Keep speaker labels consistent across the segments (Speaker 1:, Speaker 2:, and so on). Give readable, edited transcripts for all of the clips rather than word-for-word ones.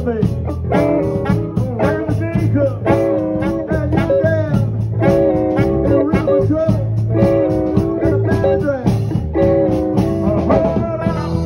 Speaker 1: to me. When the day comes and you're down in a river trouble, in a bad drag, hold on,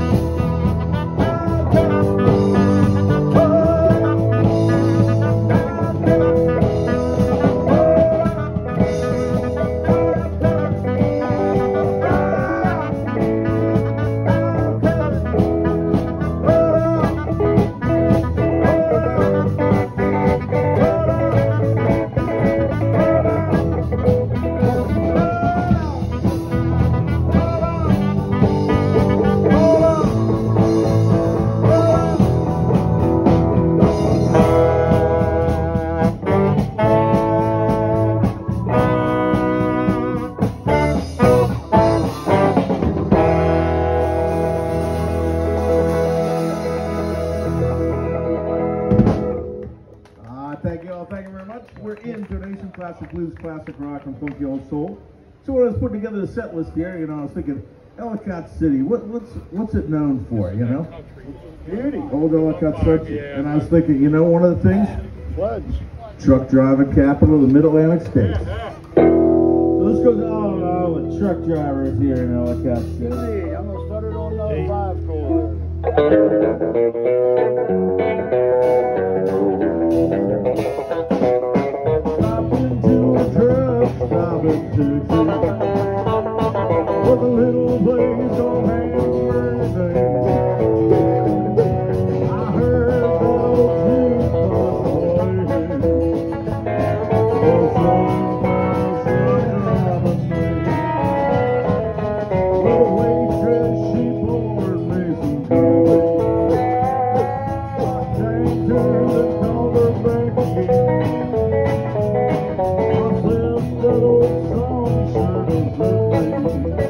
Speaker 1: thank you very much. We're in Donation Classic Blues, Classic Rock, and Funky Old Soul. So when I was putting together the set list here, you know, I was thinking, Ellicott City, what's it known for, you know?
Speaker 2: Beauty.
Speaker 1: Old Ellicott Church. Yeah. And I was thinking, you know, one of the things?
Speaker 2: What?
Speaker 1: Truck driving capital of the Mid-Atlantic states. So this goes all the truck drivers here in Ellicott City.
Speaker 2: I'm going to start it on the 5 chord.
Speaker 1: With a little place on Hansbury Day. I heard that old jukebox play. Oh, somewhere, with a waitress, she poured me some coffee. I thanked her and called her back again. Myself, that old song sure does look me.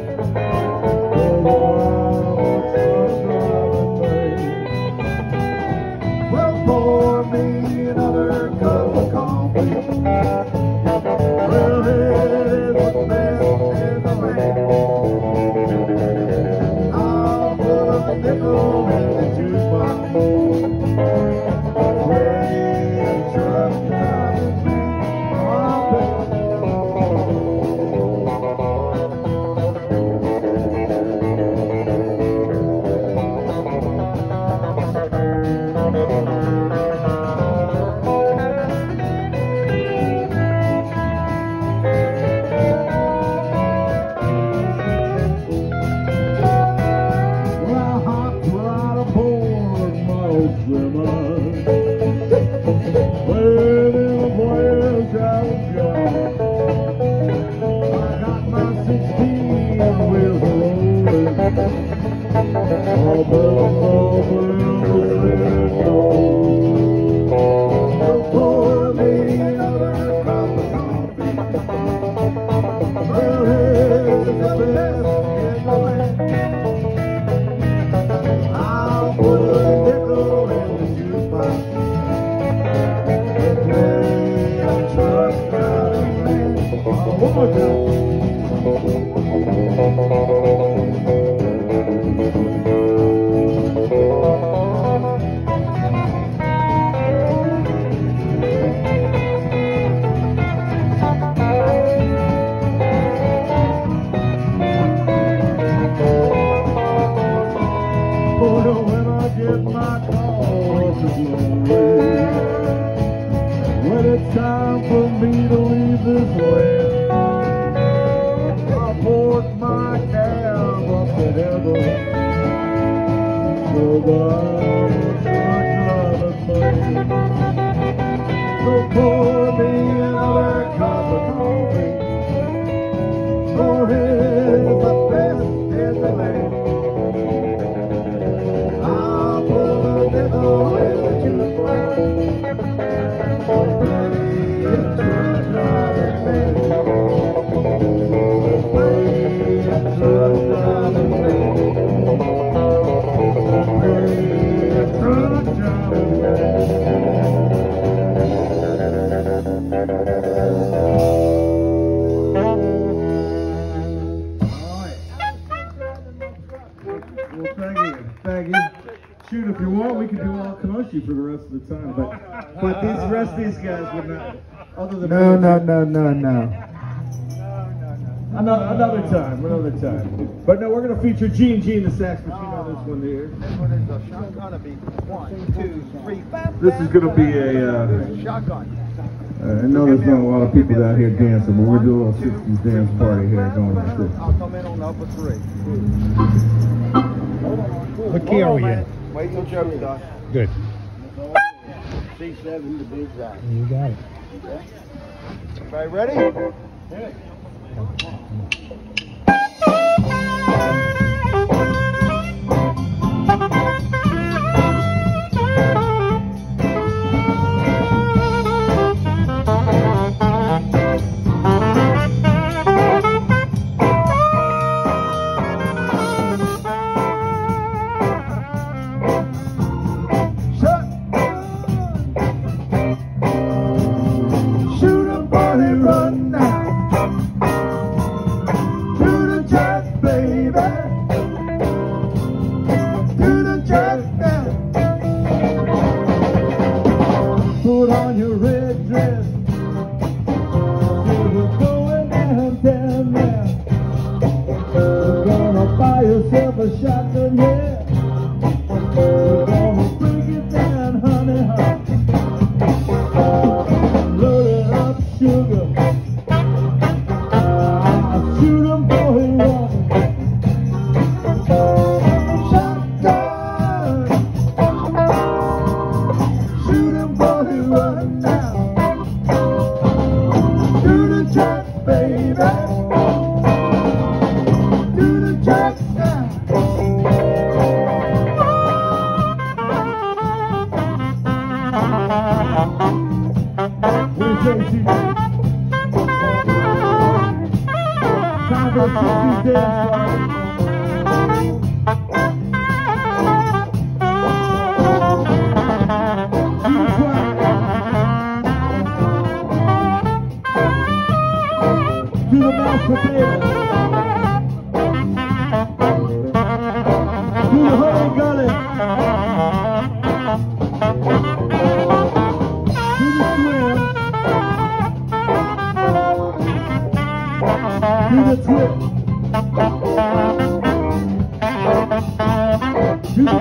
Speaker 2: I'll put a nickel in the
Speaker 1: rest of the time, but the rest of these guys would not. Other than
Speaker 3: No.
Speaker 1: Another time. But no, we're gonna feature Gene the sax machine on this one here.
Speaker 2: This one is a shotgun. It'll be 1, 2, 3, 5.
Speaker 1: This is gonna be a.
Speaker 2: Shotgun.
Speaker 1: I know there's not a lot of people down here dancing, but we're doing a little 60s dance party here going like this.
Speaker 2: I'll come in on upper 3.
Speaker 3: What key are we in?
Speaker 2: Wait till Joe's done.
Speaker 3: Good.
Speaker 2: C7 to be exact.
Speaker 3: You got it.
Speaker 2: Everybody ready?
Speaker 1: Put on your red dress. We're going downtown now. We're gonna buy yourself a shotgun, yeah. We're gonna break it down, honey, load it up, sugar. Shoot 'em, boy, shotgun. Shoot 'em, boy, run now. Do the jack, baby. Do the jack now. What do you say, Chief? Time for a 60s dance party. Do the mashed potatoes. Do the honey gullet. Do the swim. Do the twist. Do the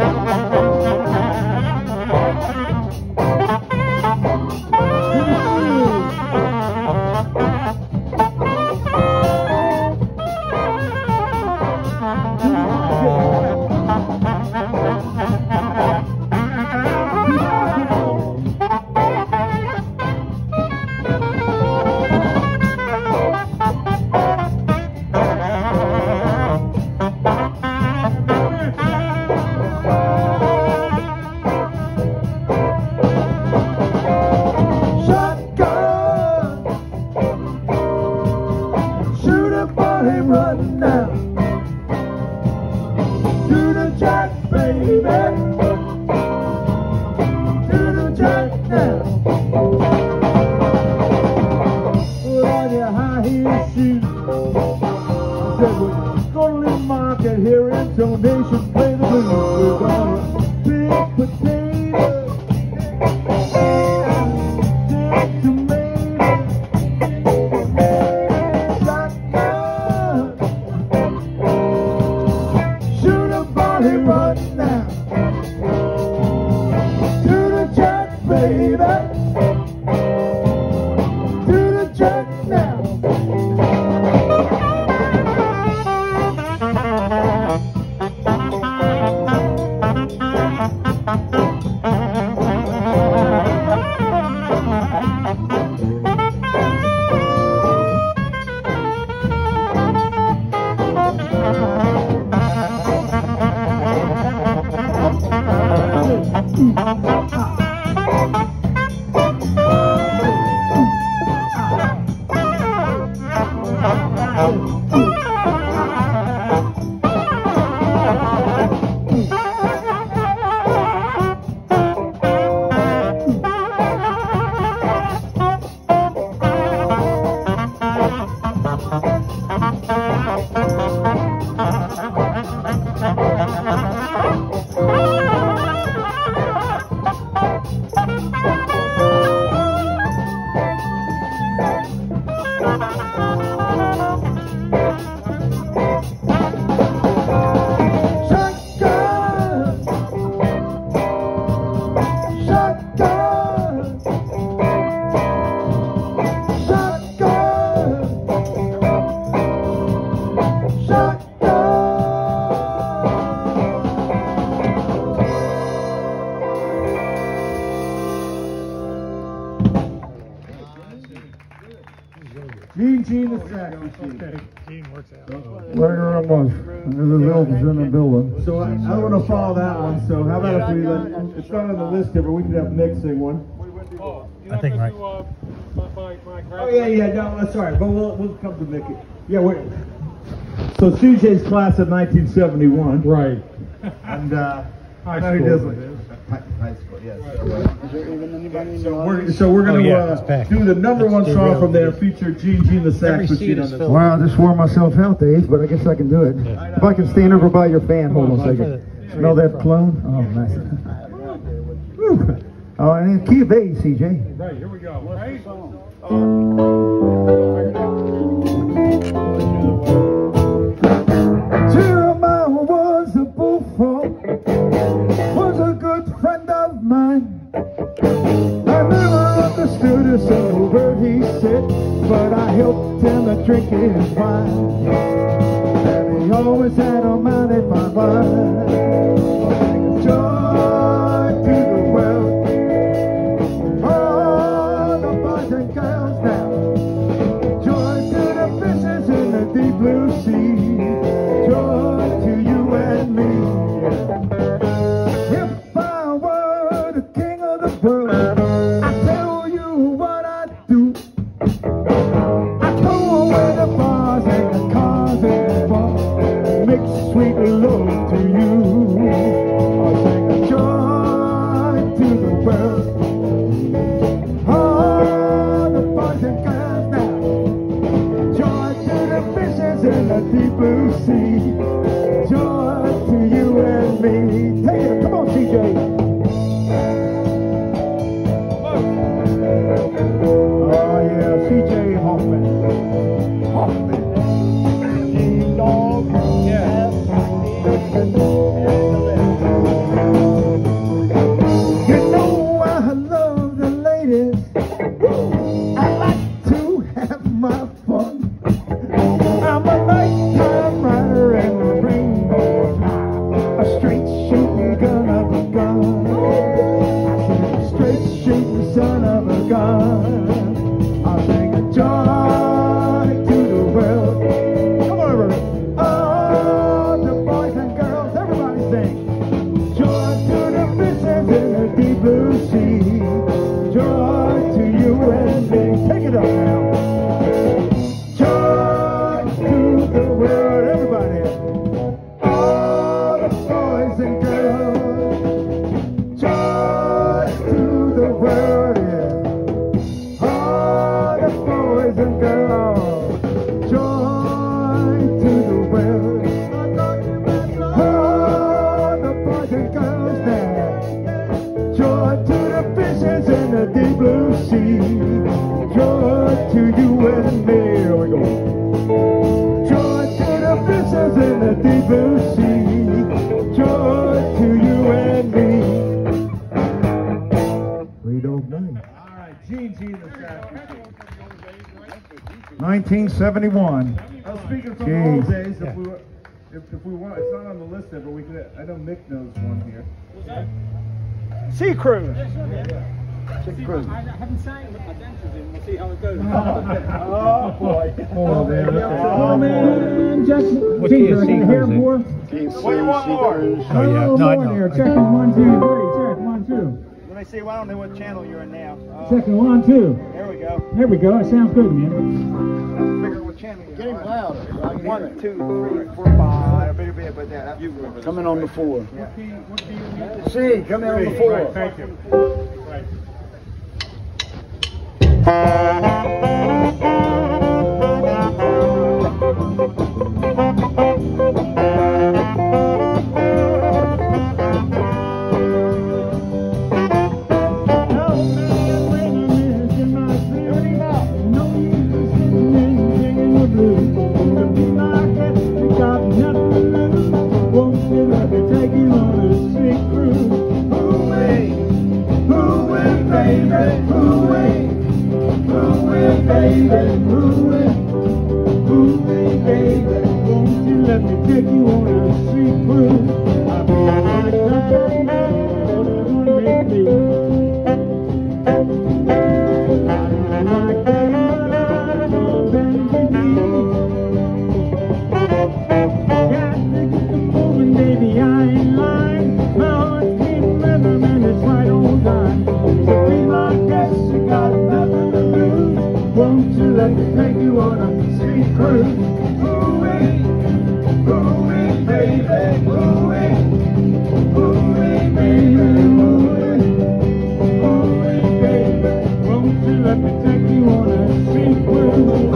Speaker 1: run now. Do the jack, baby. Do the jack now. Put on your high heel shoes. I said we're gonna leave market here in Donation, play the blues. We're gonna pick potatoes, dig tomatoes. Run now. Do the jack, baby. Do the jack now. Gene the sax machine.
Speaker 3: Okay, Gene works out.
Speaker 4: Where I was. There's a elves in the building.
Speaker 1: So I don't want to follow that one. So how about if we it's not on the list here, but we could have Nick sing one.
Speaker 3: Oh,
Speaker 5: I think right.
Speaker 1: Oh yeah, no, that's all right. But we'll come to Nick. Yeah, so CJ's class of 1971.
Speaker 3: right.
Speaker 1: And
Speaker 3: High
Speaker 1: know he
Speaker 3: school,
Speaker 1: doesn't.
Speaker 3: it is.
Speaker 1: High school, yes.
Speaker 2: Is there even anybody in the audience?
Speaker 1: So we're
Speaker 5: Oh,
Speaker 1: gonna
Speaker 5: yeah, it's packed.
Speaker 1: do the number
Speaker 5: Let's
Speaker 1: one
Speaker 5: do
Speaker 1: song
Speaker 5: real
Speaker 1: from there,
Speaker 5: good.
Speaker 1: feature Gene the sax
Speaker 5: Every seat
Speaker 1: machine
Speaker 5: is
Speaker 1: on this.
Speaker 5: filled.
Speaker 4: Well, I just wore myself out, Dave, but I guess I can do it. If I can stand over by your fan, hold on a second. Smell that cologne? Oh, nice. Whew. Oh, and then key of A, CJ.
Speaker 3: Right, here we go. Right?
Speaker 4: Jeremiah was a bullfrog, was a good friend of mine. I never understood a single word he said, but I helped him to drink his wine. And he always had a mighty fine wine. Joy to the world, all the boys and girls now. Joy to the fishes in the deep blue sea. Joy to you and me. If I were the king of the world, I'd tell you what I'd do. I'd go away the bars and the cars and the bars, make sweet love to you. I'll sing a joy to the world. All the boys and girls now. Joy to the fishes in the deep blue sea. Joy to you and me. Take it, come on, CJ. Oh yeah, CJ Hoffman. Hoffman.
Speaker 2: Ding dong.
Speaker 3: Yeah.
Speaker 4: You know I love the ladies. I like to have my fun. I'm a nighttime rider and a rainbow fly, a straight shooting gun of a gun. A straight shooting son of a gun. I'll sing a joy to the world. Come on, everybody. Oh, the boys and girls, everybody sing. Joy to the fishes in the deep blue sea. Joy to you and me. Take it up now. Joy to the world, everybody. All the boys and girls. Joy to the world, yeah. All the boys and girls. Joy to the world. All the boys and girls now. Joy to the fishes in the deep blue sea. Joy to you and me. Here we go. Joy to the fishes in the deep blue sea. Joy to you and me. 309.
Speaker 1: All right, Gene the sax machine.
Speaker 4: 1971.
Speaker 1: Now speaking from the
Speaker 4: Jeez.
Speaker 1: old days, if we want, it's not on the list there, but we could. I know Nick knows one here.
Speaker 2: Sea Crew.
Speaker 3: I haven't sang with my dentures in. We'll see how it goes.
Speaker 2: Oh boy.
Speaker 4: Oh, man.
Speaker 2: Oh man, just
Speaker 5: What key is C comes in?
Speaker 2: What do you want more?
Speaker 5: Oh yeah, no, I know.
Speaker 2: Checking 1, 2, 3. Check 1, 2. Let me see. Well, I don't know what channel you're in now.
Speaker 6: Second 1, 2.
Speaker 2: There we go.
Speaker 6: There we go. It sounds good, man.
Speaker 2: Figure what channel you're
Speaker 4: Getting louder.
Speaker 2: 1, 2, 3, 4, 5. Better be but that.
Speaker 4: Coming on the 4.
Speaker 3: What key are you?
Speaker 4: C, coming on the 4.
Speaker 3: Right, thank you. Right.
Speaker 4: Baby, ooh, ooh, let me take you on a sea cruise. Ooh-wee, ooh-wee, baby, ooh-wee, ooh-wee, baby, ooh-wee, ooh-wee, baby. Won't you let me take you on a sea cruise?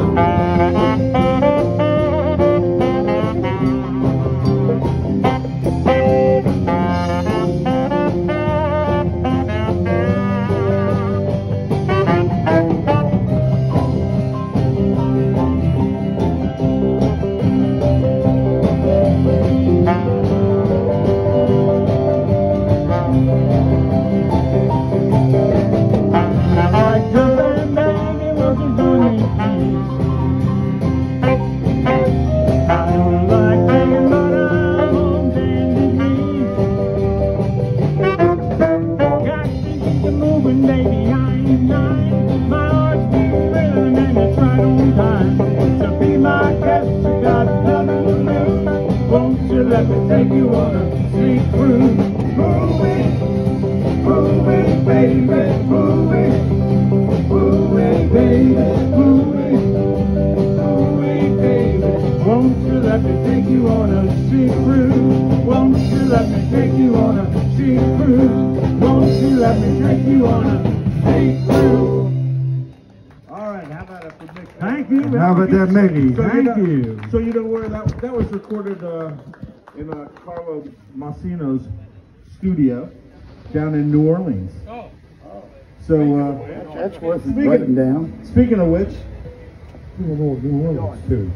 Speaker 4: Let me take you on a sea cruise. Ooh-wee, ooh-wee, baby, ooh-wee, ooh-wee, baby, ooh-wee, ooh-wee, baby. Won't you let me take you on a sea cruise? Won't you let me take you on a sea cruise? Won't you let me take you on a sea cruise?
Speaker 1: All right, how about it for Mick?
Speaker 4: Thank you.
Speaker 5: How about that, Mickey?
Speaker 1: So
Speaker 5: Thank
Speaker 1: you.
Speaker 5: you.
Speaker 1: So you know where that was recorded in Carlo Massino's studio down in New Orleans.
Speaker 3: Oh.
Speaker 1: So
Speaker 4: That's worth writing down.
Speaker 1: speaking of which,
Speaker 5: New Orleans too.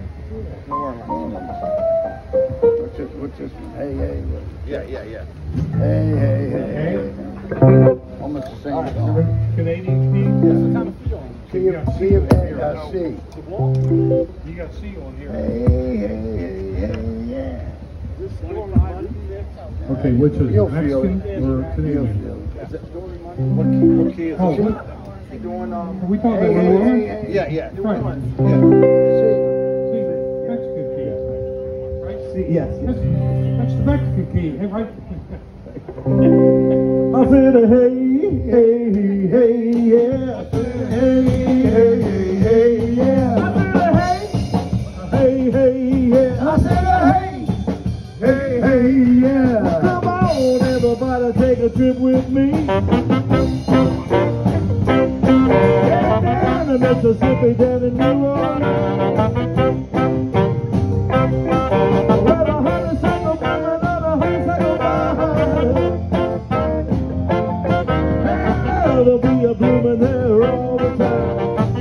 Speaker 4: What's this? Hey, hey.
Speaker 1: yeah.
Speaker 4: Hey, hey, hey. Almost the same song.
Speaker 1: Canadian King.
Speaker 4: C.
Speaker 3: You got C on here.
Speaker 4: Hey, hey, hey, yeah.
Speaker 5: Okay, which is
Speaker 4: You'll feel
Speaker 5: Mexican
Speaker 4: it.
Speaker 5: or Canadian?
Speaker 1: What key is
Speaker 5: Oh,
Speaker 1: it?
Speaker 3: Doing
Speaker 5: are we talking about New Orleans?
Speaker 1: Yeah.
Speaker 5: Right.
Speaker 1: Yeah.
Speaker 5: See, Mexican key, right?
Speaker 1: Yes.
Speaker 5: That's the Mexican key, hey, right?
Speaker 1: I said, hey, hey, hey, yeah. Hey, hey, hey, yeah. I said, hey, hey, yeah. I said, hey, hey, yeah. Come on, everybody, take a trip with me. Down to Mississippi, down in New Orleans. Where the honeysuckle women and the honeysuckle vine. There'll be a blooming there all the time.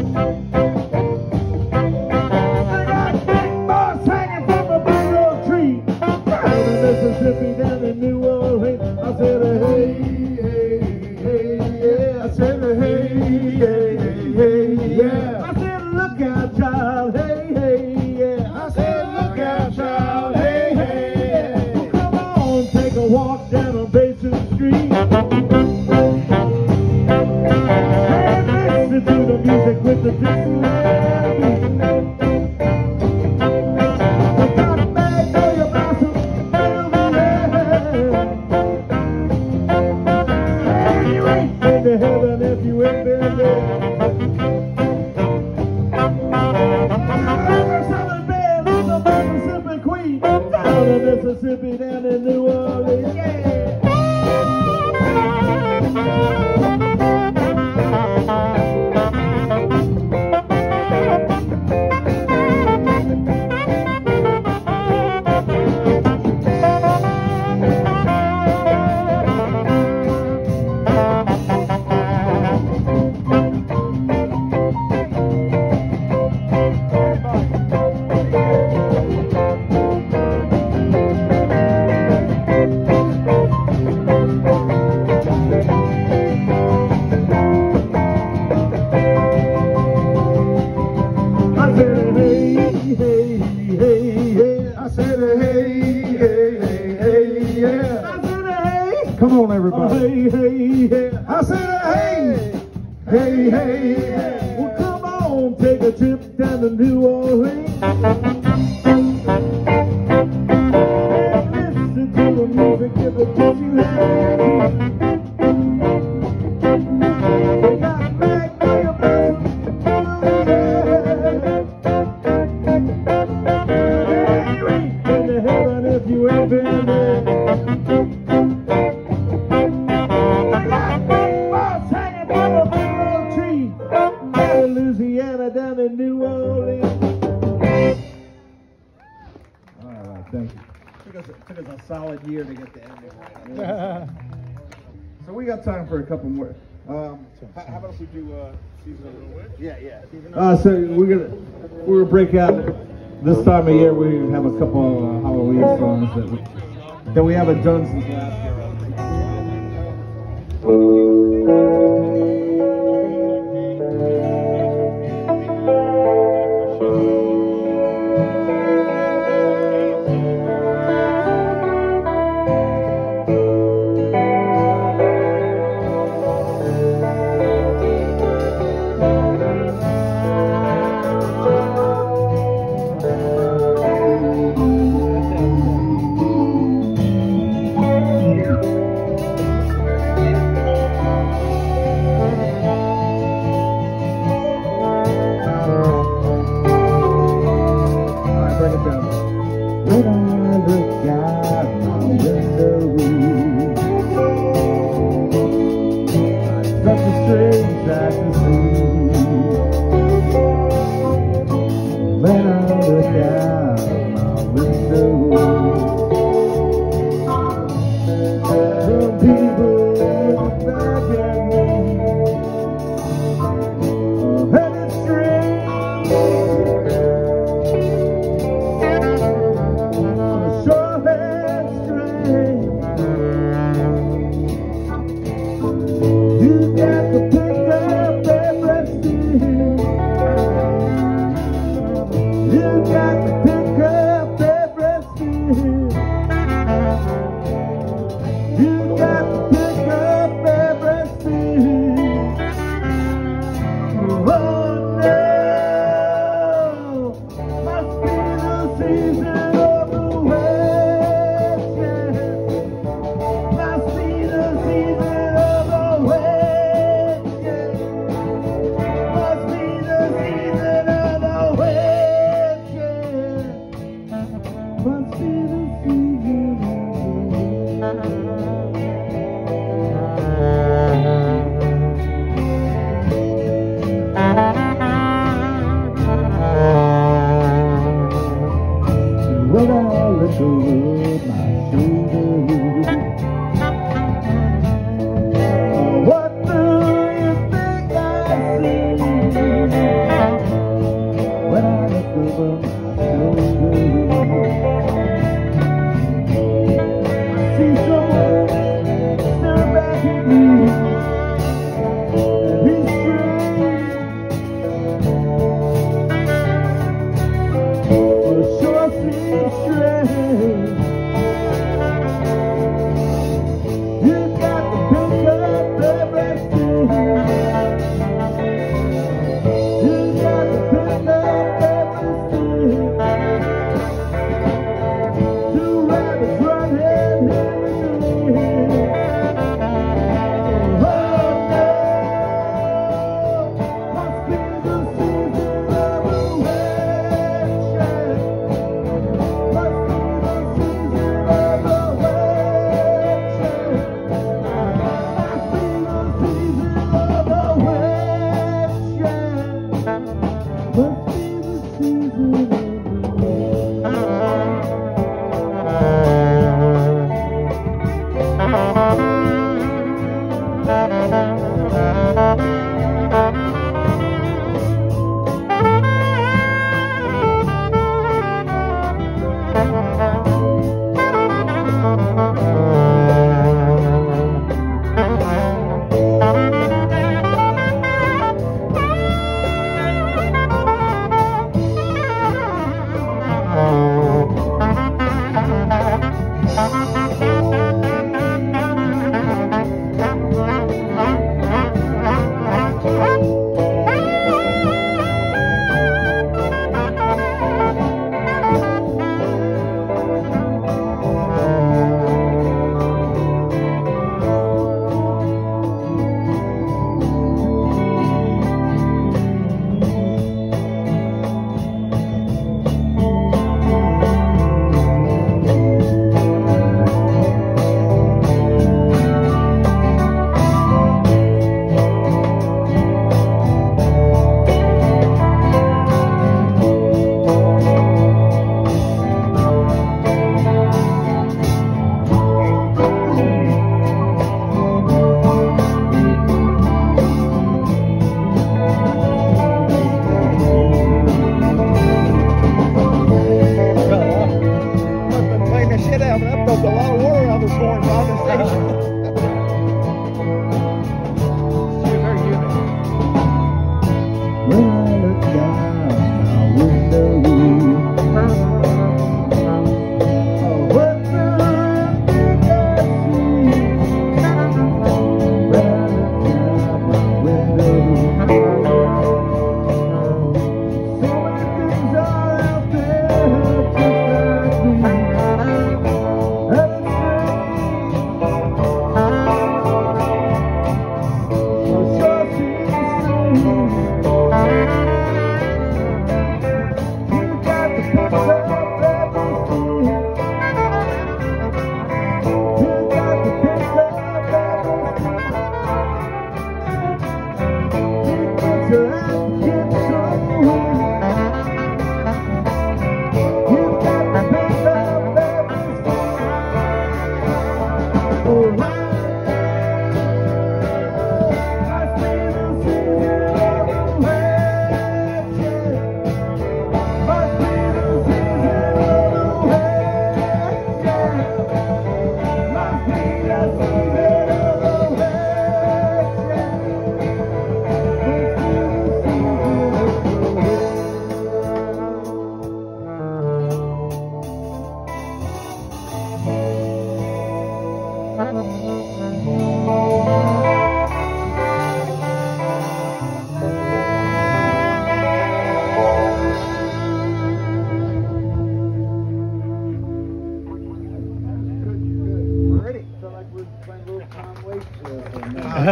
Speaker 1: They got big moss hanging from a big old tree. Down in Mississippi, down in New Orleans. I said, hey, hey, hey, yeah. I said, hey, hey, hey, yeah. I said, look out, child, hey, hey, yeah. I said, look out, child, hey, hey, yeah. Well, come on, take a walk down on Basin Street. And listen to the music with the Dixieland beat. The cotton bag, know your blossom, fill the air. Hey, you ain't been to heaven if you ain't been there. Southern Belle is the Mississippi Queen, down in Mississippi, down in New Orleans, yeah.
Speaker 5: Come on, everybody.
Speaker 1: Hey, hey, hey. I said, hey, hey, hey, hey. Well, come on, take a trip down to New Orleans. And listen to the music of the Dixieland. They got Magnolia Blossom,
Speaker 2: hard year to get the ending.
Speaker 1: So we got time for a couple more.
Speaker 2: How about if we do season of the witch? Yeah.
Speaker 1: So we're gonna break out this time of year. We have a couple Halloween songs that we haven't done since last year.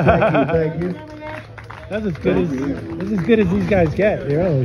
Speaker 1: Thank you.
Speaker 7: That's as good as these guys get. Really.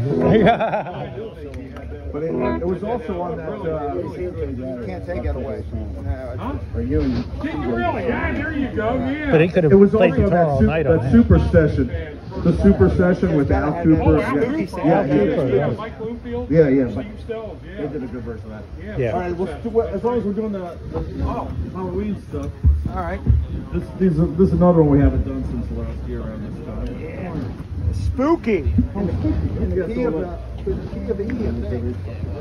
Speaker 1: But it was also on that.
Speaker 3: You can't take it away.
Speaker 1: For you.
Speaker 5: Really? Yeah, there you go. Yeah.
Speaker 7: But he could
Speaker 1: It
Speaker 7: have
Speaker 1: was
Speaker 7: played
Speaker 1: only on
Speaker 7: guitar all night on
Speaker 1: that
Speaker 7: that.
Speaker 1: super session. The super session with Al Cooper.
Speaker 5: Al Cooper.
Speaker 1: Yeah, he did.
Speaker 7: Yeah.
Speaker 5: Mike Bloomfield.
Speaker 1: Yeah, yeah.
Speaker 5: Steve Stills.
Speaker 1: They
Speaker 5: Yeah.
Speaker 1: did a good version of that.
Speaker 7: Yeah.
Speaker 1: All right, well, as long as we're doing the Halloween stuff.
Speaker 3: All right.
Speaker 1: This is another one we haven't done since last year around this time.
Speaker 2: Spooky.
Speaker 3: In the key of the E, I think.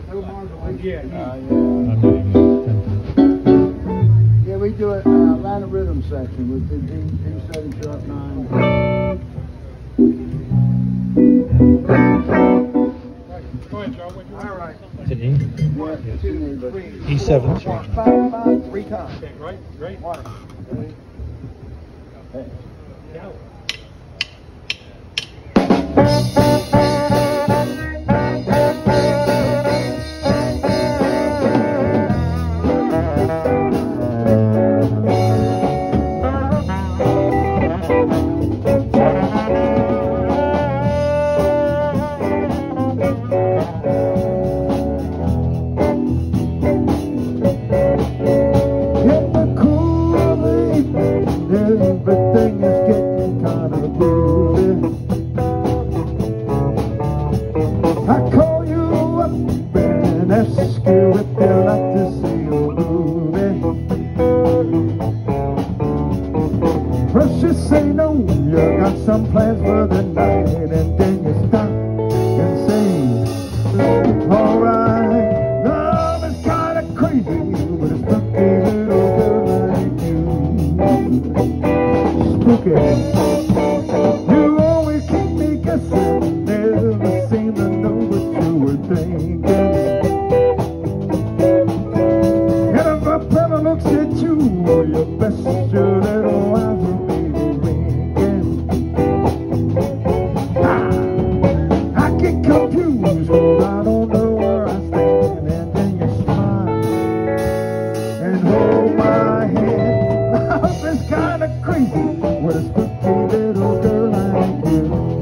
Speaker 3: Yeah, we do a line of rhythm section with the D7 sharp 9.
Speaker 5: Go ahead, Joe.
Speaker 3: All right.
Speaker 7: It's an E.
Speaker 3: Yeah, it's in there, but
Speaker 7: E7.
Speaker 3: 5, 3 times.
Speaker 5: Okay, right, great.
Speaker 3: One.
Speaker 4: In the cool of the evening, everything is getting kind of groovy. I call you up and ask you if you like to see a movie. First you say no, you got some plans for the night, and then you stop and say, alright, love is kind of crazy, but it's spooky little girl like you. Spooky. You always keep me guessing, never seem to know what you were thinking. And if a fella looks at you, you best your little eyes will be winking. I get confused, 'cause I don't know where I stand, and then you smile and hold my hand. Love is kind of crazy with a spooky little girl like you.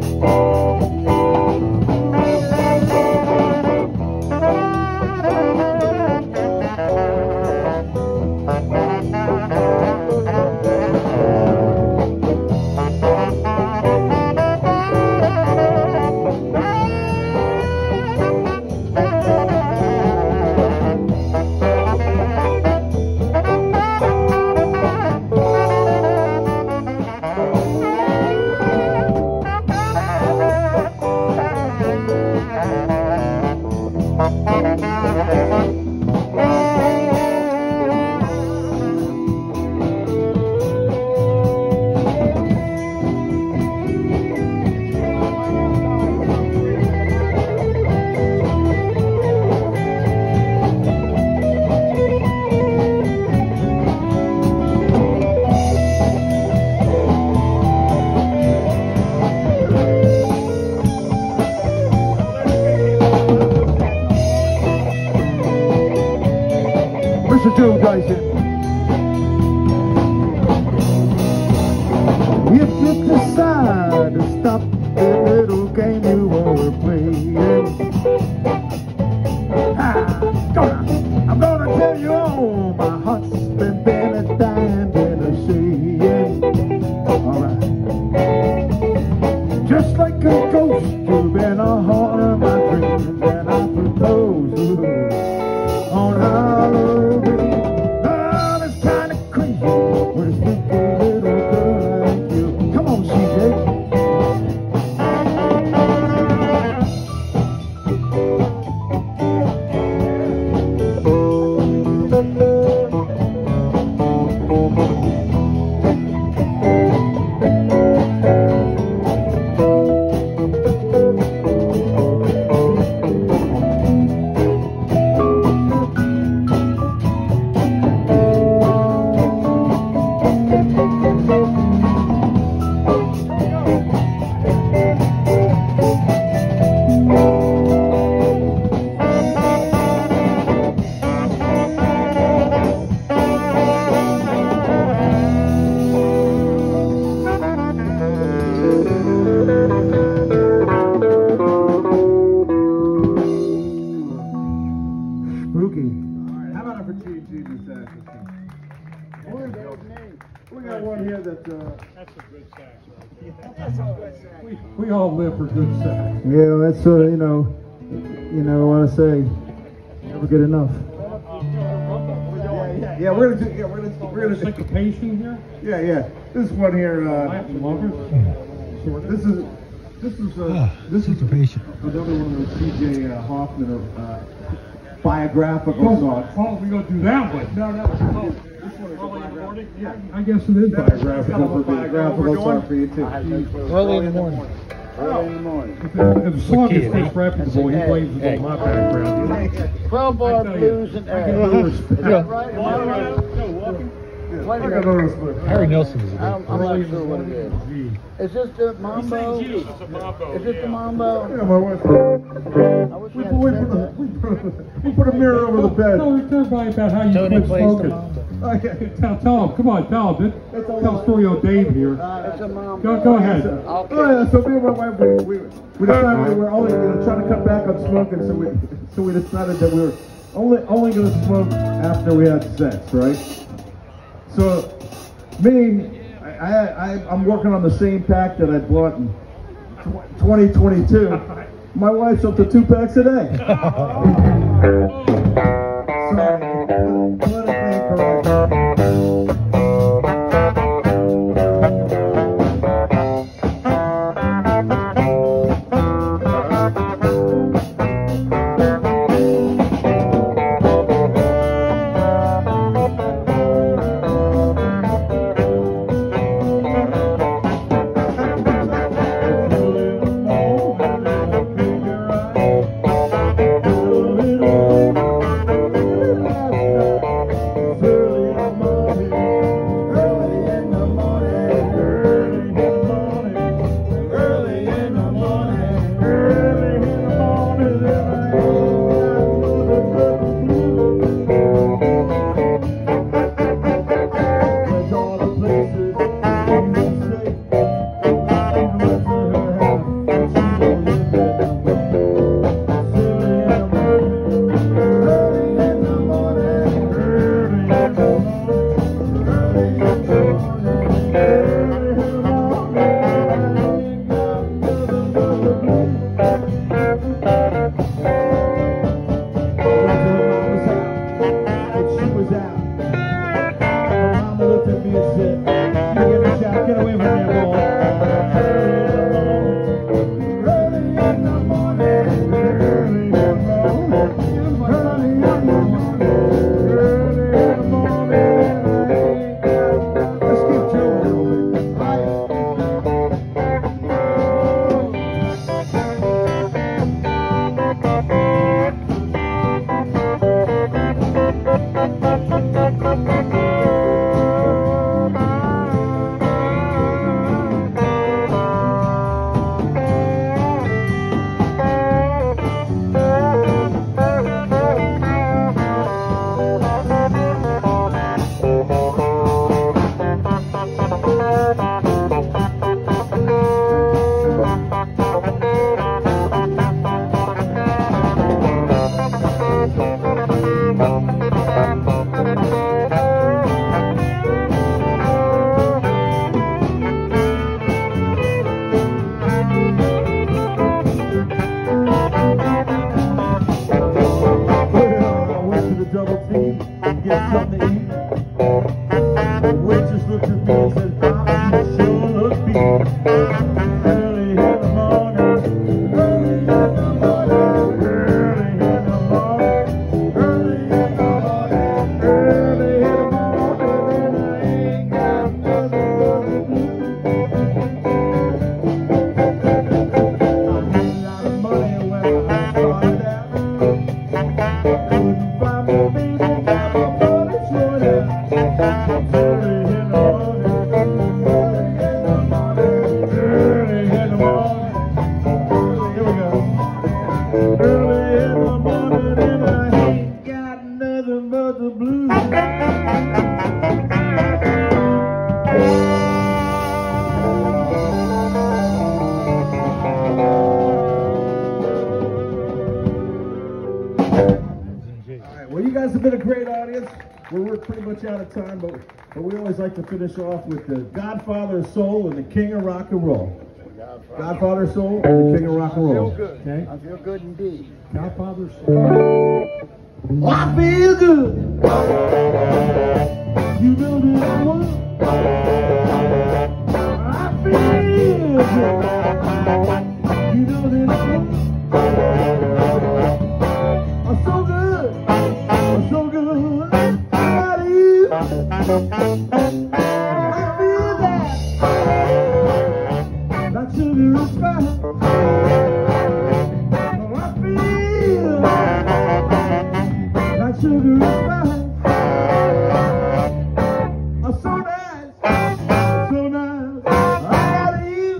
Speaker 4: Mr. Joe Dyson. If you decide to stop the little game you were playing, I'm gonna tell you all my heart's been barely dying, been a saying. Alright. Just like a ghost, you've been a haunting my dreams, and I propose on Halloween. Love is kind of crazy with a spooky little girl like you. Come on, CJ.
Speaker 5: We all live for good sex.
Speaker 4: Yeah, that's sort of, you know, what I say, never good enough.
Speaker 1: Yeah, we're gonna do.
Speaker 5: Syncopation here.
Speaker 1: Yeah. This one here.
Speaker 5: Latin lovers.
Speaker 1: This is another one of the T.J. Hoffman biographical songs.
Speaker 5: Oh, we gonna do that one.
Speaker 1: No. This one is
Speaker 5: Yeah, I guess it is
Speaker 1: biographical song for you too.
Speaker 7: Early in the morning.
Speaker 3: Early in the morning.
Speaker 5: If the song is disreputable, he blames it on my background.
Speaker 3: 12-bar blues and
Speaker 5: I get
Speaker 3: eggs.
Speaker 5: no
Speaker 3: Is
Speaker 5: respect.
Speaker 3: that right? Am I right? Wait a minute.
Speaker 7: Harry Nilsson is a
Speaker 3: I'm
Speaker 7: big
Speaker 3: not sure what it is. Is this the mambo? Is this the mambo?
Speaker 1: Yeah, my wife.
Speaker 3: I wish I had said that.
Speaker 1: We put a mirror over the bed.
Speaker 5: Tell everybody about how you
Speaker 7: Tony
Speaker 5: quit
Speaker 7: plays the
Speaker 5: smoking.
Speaker 7: mambo.
Speaker 1: Okay.
Speaker 5: Tell him. Come on, tell him. Tell a story on Dave here.
Speaker 3: It's a mambo.
Speaker 5: Go ahead.
Speaker 3: Okay.
Speaker 1: Oh yeah, so me and my wife, we decided we were only trying to cut back on smoking, so we decided that we were only going to smoke after we had sex, right? So me, I'm working on the same pack that I bought in 2022. My wife's up to 2 packs a day. Sorry, politically incorrect. Well, you guys have been a great audience. We're pretty much out of time, but we always like to finish off with the Godfather of Soul and the King of Rock and Roll. Godfather of Soul and the King of Rock and Roll.
Speaker 3: I feel good.
Speaker 1: Okay?
Speaker 3: I feel good indeed.
Speaker 5: Godfather Soul.
Speaker 1: Oh, I feel good. You know that I want. I feel good. You know that I want. I'm so good. I'm so good. How do you? I feel that. That sugar is fine. Oh, I feel that sugar is fine. I'm so nice. So nice. I got you.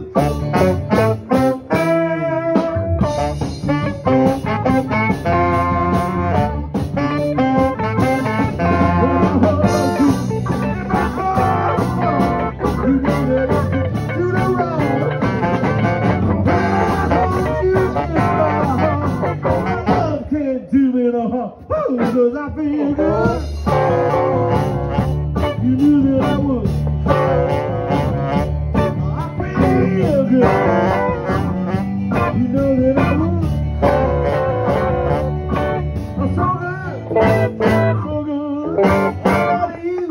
Speaker 1: Cause I feel good. You knew that I would. I feel good. You know that I would. I'm so good. So good. How do you?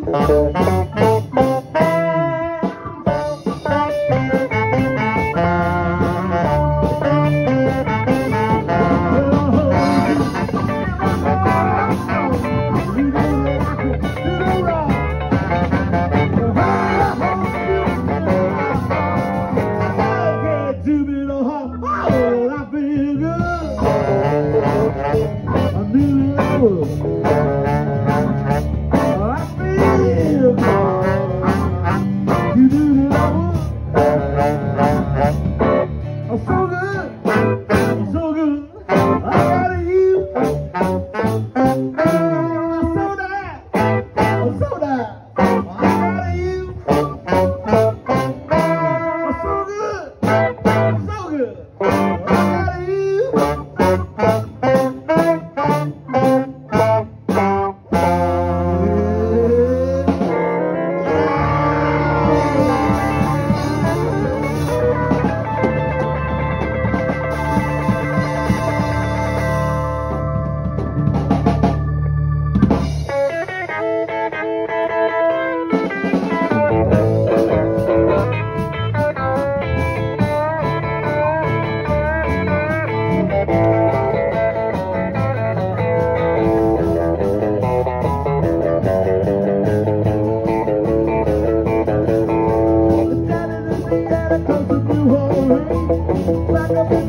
Speaker 1: Back up